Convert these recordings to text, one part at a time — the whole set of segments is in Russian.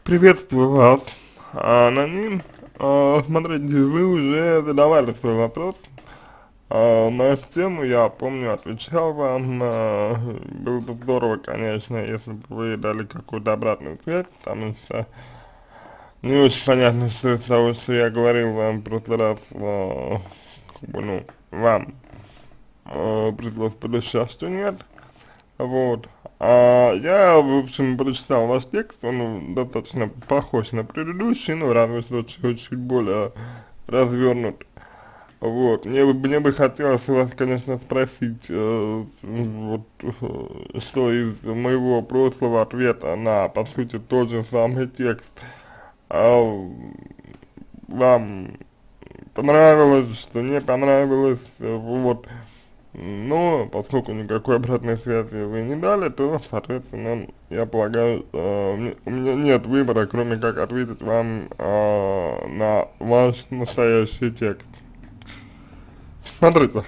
Приветствую вас, Аноним. Смотрите, вы уже задавали свой вопрос на эту тему, я помню, отвечал вам. Было бы здорово, конечно, если бы вы дали какую-то обратную связь, потому что не очень понятно, что из того, что я говорил вам в прошлый раз, как бы, ну, вам пришлось подышать, что нет. Вот. Я, в общем, прочитал ваш текст, он достаточно похож на предыдущий, но разве что чуть более развернут. Вот. Мне бы хотелось у вас, конечно, спросить, что из моего прошлого ответа на, по сути, тот же самый текст, вам понравилось, что не понравилось, вот. Но поскольку никакой обратной связи вы не дали, то, соответственно, я полагаю, у меня нет выбора, кроме как ответить вам на ваш настоящий текст. Смотрите,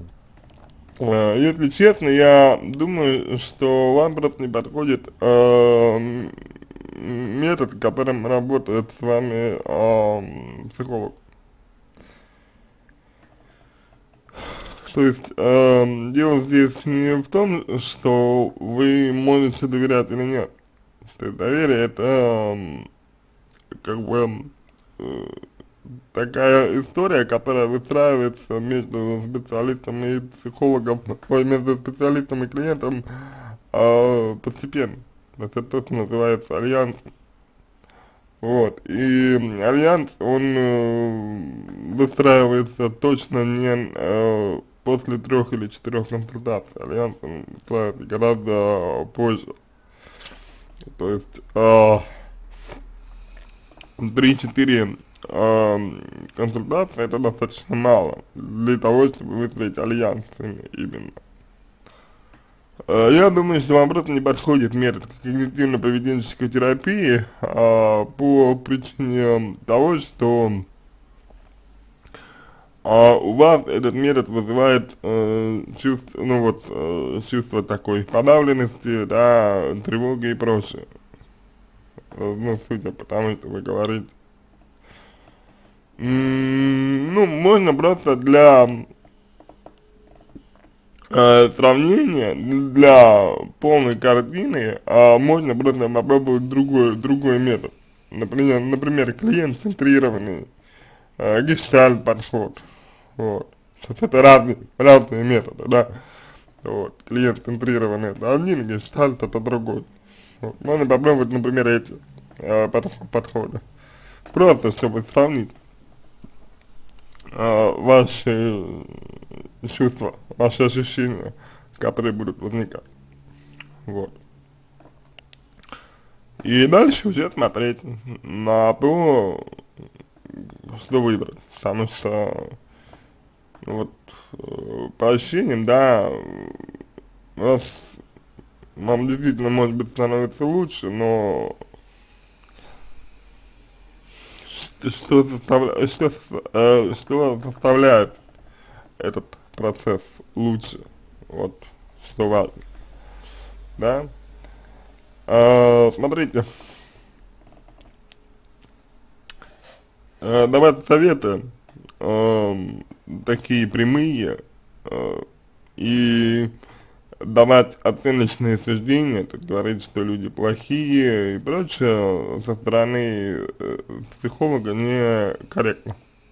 если честно, я думаю, что вам просто не подходит метод, которым работает с вами психолог. То есть, дело здесь не в том, что вы можете доверять или нет. То есть доверие это, как бы, э, такая история, которая выстраивается между специалистом и психологом, между специалистом и клиентом постепенно. То есть это то, что называется альянс. Вот, и альянс, он выстраивается точно не после 3 или 4 консультаций, альянс он выстраивается гораздо позже, то есть 3-4 консультации это достаточно мало для того, чтобы выстроить альянс именно. Я думаю, что вам просто не подходит метод когнитивно-поведенческой терапии по причине того, что у вас этот метод вызывает чувство, чувство такой подавленности, да, тревоги и прочее. Ну, судя по тому, что вы говорите. Ну, можно просто для сравнения, для полной картины, можно просто попробовать другой метод. Например, клиент-центрированный гештальт подход. Вот. То есть это разные методы, да. Вот. Клиент-центрированный это один, гештальт это другой. Вот. Можно попробовать, например, эти подходы. Просто чтобы сравнить ваши чувства, ваши ощущения, которые будут возникать. Вот. И дальше уже смотреть на то, что выбрать. Потому что вот по ощущениям, да, вас, вам действительно может быть становится лучше, но что заставляет этот процесс лучше, вот, что важно, да. Смотрите, давать советы такие прямые и давать оценочные суждения, так говорить, что люди плохие и прочее, со стороны психолога некорректно.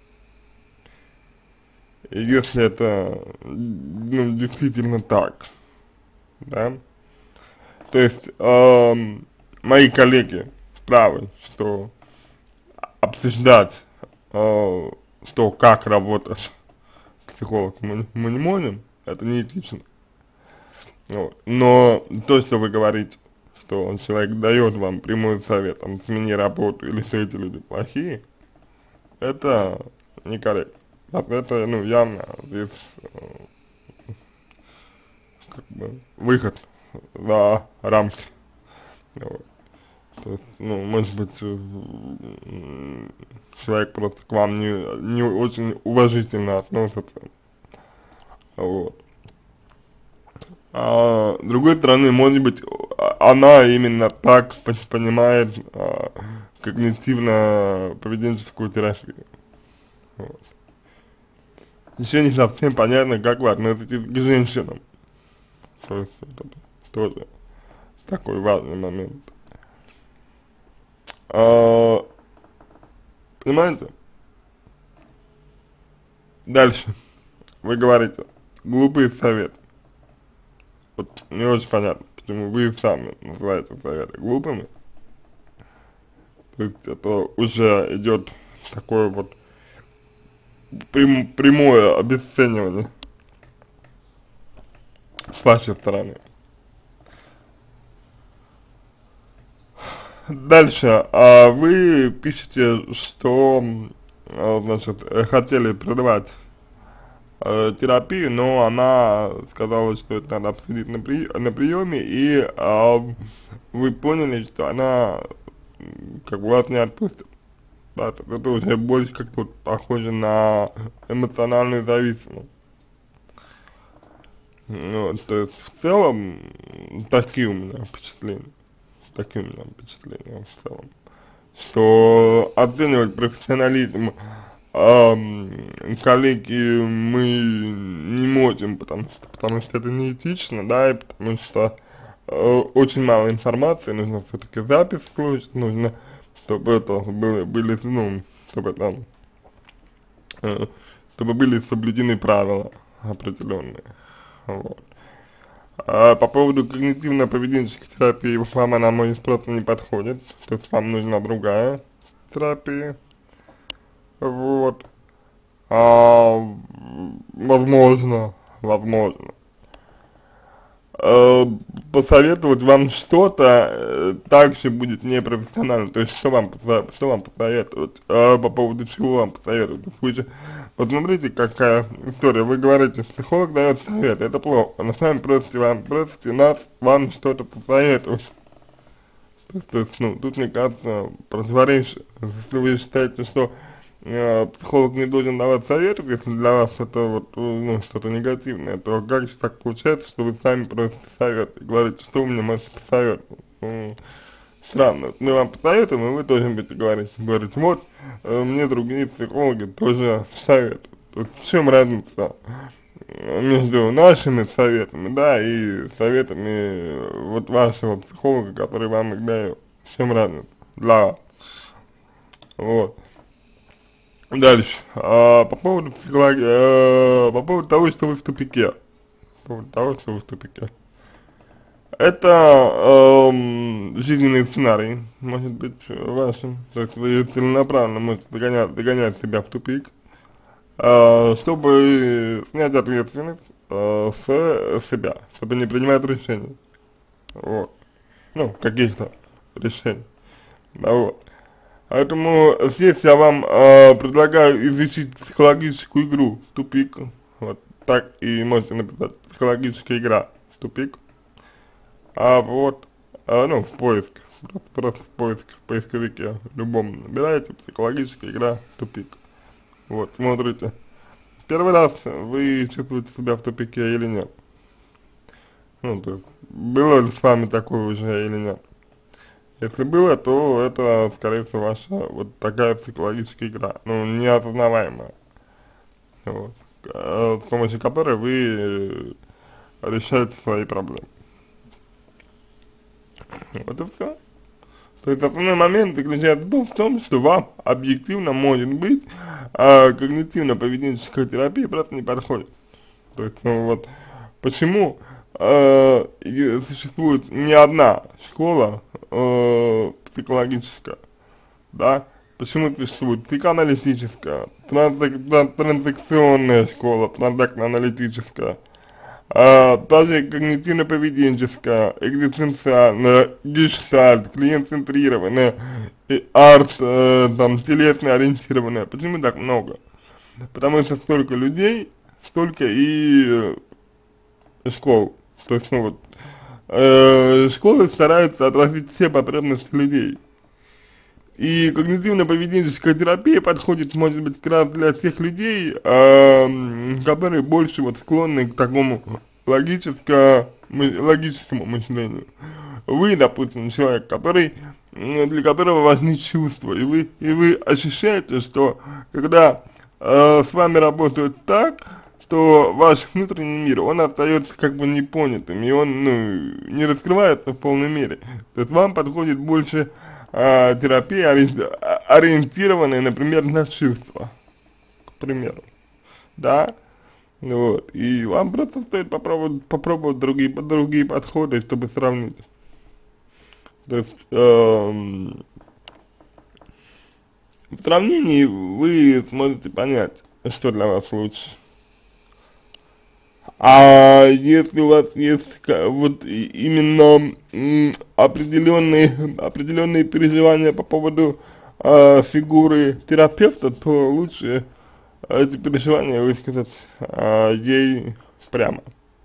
И если это, ну, действительно так, да, то есть, мои коллеги правы, что обсуждать, то, как работает психолог, мы не можем, это неэтично. Вот. Но то, что вы говорите, что человек дает вам прямой совет, там, смени работу или что эти люди плохие, это некорректно. Это, ну, явно здесь, как бы, выход за рамки. Вот. То есть, ну, может быть, человек просто к вам не очень уважительно относится. Вот. С другой стороны, может быть, она именно так понимает когнитивно-поведенческую терапию. Вот. Еще не совсем понятно, как вы относитесь к женщинам. То есть это тоже такой важный момент. Понимаете? Дальше. Вы говорите, глупый совет. Вот не очень понятно, почему вы сами называете советы глупыми. То есть это уже идет такое вот прямое обесценивание с вашей стороны. Дальше, вы пишете, что, значит, хотели прервать терапию, но она сказала, что это надо обсудить на приеме, и вы поняли, что она как бы вас не отпустит. Да, это уже больше как-то похоже на эмоциональную зависимость. Вот, то есть в целом такие у меня впечатления. Такие у меня впечатления в целом. Что оценивать профессионализм коллеги мы не можем, потому что это неэтично, да, и потому что очень мало информации, нужно все-таки запись слушать, нужно, чтобы это были, ну, чтобы там, чтобы были соблюдены правила определенные, вот. По поводу когнитивно-поведенческой терапии, вам она, может, просто не подходит, то есть вам нужна другая терапия, вот, возможно, посоветовать вам что-то также будет непрофессионально, то есть что вам посоветовать, по поводу чего вам посоветовать. Вы же, посмотрите, какая история, вы говорите, психолог дает совет, это плохо, но сами просите вам что-то посоветовать. То есть, ну, тут, мне кажется, противоречие, если вы считаете, что психолог не должен давать советы, если для вас это вот, ну, что-то негативное, то как же так получается, что вы сами просите совет и говорите, что вы мне можете посоветовать? Ну, странно. Мы вам посоветуем, и вы тоже будете говорить, вот, мне другие психологи тоже советуют. То есть в чем разница между нашими советами, да, и советами вот вашего психолога, который вам их дает? В чем разница для вас? Вот. Дальше, по поводу по поводу того, что вы в тупике, это жизненный сценарий, может быть, вашим, то есть вы целенаправленно можете догонять себя в тупик, чтобы снять ответственность с себя, чтобы не принимать решений, вот, ну, каких-то решений, да, вот. Поэтому здесь я вам предлагаю изучить психологическую игру «Тупик». Вот так и можете написать «Психологическая игра Тупик». Вот, ну, в поиск, просто в поисковике любом набираете «Психологическая игра Тупик». Вот, смотрите. Первый раз вы чувствуете себя в тупике или нет? Ну, то есть, было ли с вами такое уже или нет? Если было, то это, скорее всего, ваша вот такая психологическая игра, ну, неосознаваемая, вот, с помощью которой вы решаете свои проблемы. Вот и все. То есть основной момент заключается в том, что вам объективно, может быть, когнитивно-поведенческая терапия просто не подходит. То есть, ну вот, почему существует не одна школа психологическая, да, почему существует психоаналитическая, транзакционная школа, транзактно-аналитическая, даже когнитивно-поведенческая, экзистенциальная, гештальт, клиент-центрированная, арт, там, телесно-ориентированная. Почему так много? Потому что столько людей, столько и школ. То есть, ну вот, школы стараются отразить все потребности людей. И когнитивно-поведенческая терапия подходит, может быть, как раз для тех людей, которые больше вот склонны к такому логическому мышлению. Вы, допустим, человек, который, для которого важны чувства, и вы ощущаете, что когда с вами работают так, то ваш внутренний мир, он остается как бы непонятым, и он, ну, не раскрывается в полной мере. То есть вам подходит больше терапия, ориентированная, например, на чувства, к примеру, да, вот, и вам просто стоит попробовать другие подходы, чтобы сравнить. То есть, в сравнении вы сможете понять, что для вас лучше. А если у вас есть вот именно определенные переживания по поводу фигуры терапевта, то лучше эти переживания высказать ей прямо.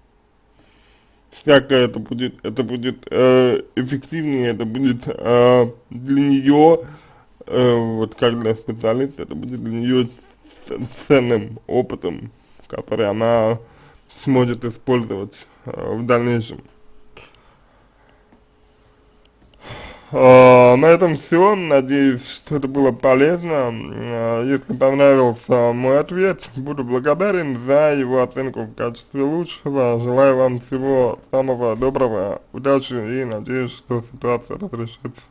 Всякое это будет эффективнее, это будет для нее, вот как для специалиста, это будет для нее ценным опытом, который она сможет использовать в дальнейшем. На этом все. Надеюсь, что это было полезно. Если понравился мой ответ, буду благодарен за его оценку в качестве лучшего. Желаю вам всего самого доброго, удачи и надеюсь, что ситуация разрешится.